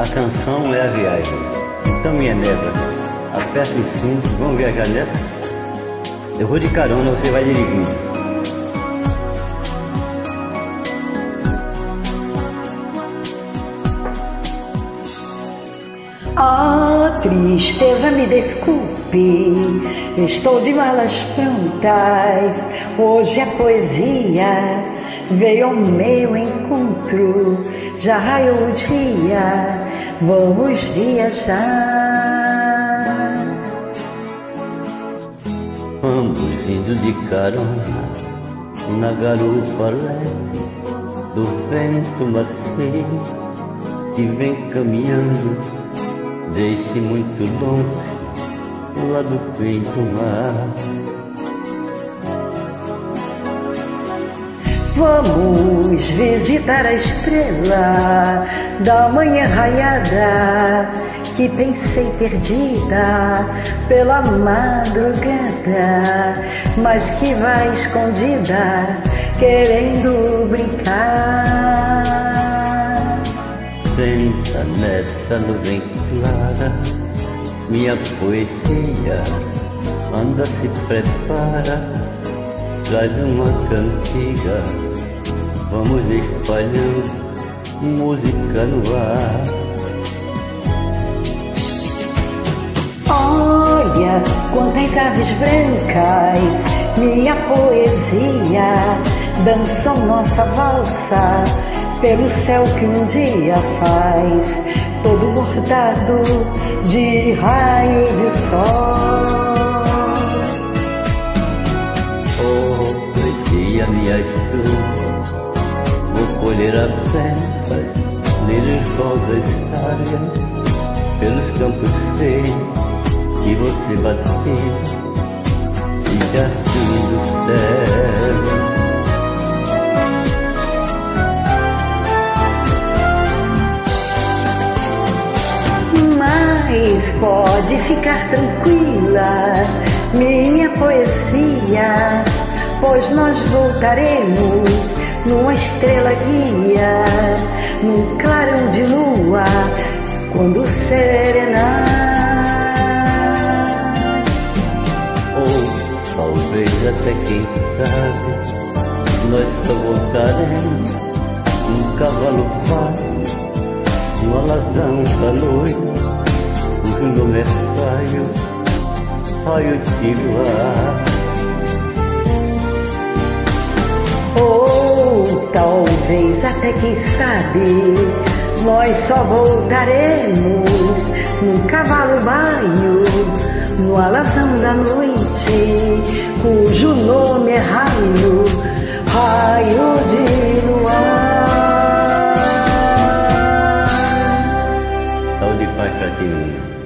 A canção é a viagem. Então, minha neta, aperta o cinto, vamos viajar nessa? Eu vou de carona, você vai dirigindo. Ah, tristeza, me desculpe, estou de malas prontas. Hoje a poesia veio ao meu encontro. Já raiou o dia, vamos viajar. Vamos indo de carona na garupa leve do vento macio que vem caminhando desde muito longe, lá do fim do mar. Vamos visitar a estrela da manhã raiada, que pensei perdida pela madrugada, mas que vai escondida, querendo brincar. Senta nessa nuvem clara, minha poesia, anda, se prepara, traz uma cantiga, vamos espalhando música no ar. Olha quantas aves brancas, minha poesia, dançam nossa valsa pelo céu que um dia faz, todo bordado de raio de sol. Oh, poesia, me ajuda, vou colher apenas lírios rosas áreas pelos campos feios que você bateu e jardim do céu. Mas pode ficar tranquila, minha poesia, pois nós voltaremos numa estrela guia, num clarão de lua, quando serenar. Ou talvez até, quem sabe, nós só voltaremos num cavalo pago, no alazão da noite, cujo nome é raio, raio de luar. Ou talvez até, quem sabe, nós só voltaremos num cavalo baio, no alazão da noite, cujo nome é raio, raio de luar. Saúde e paz pra ti, menino.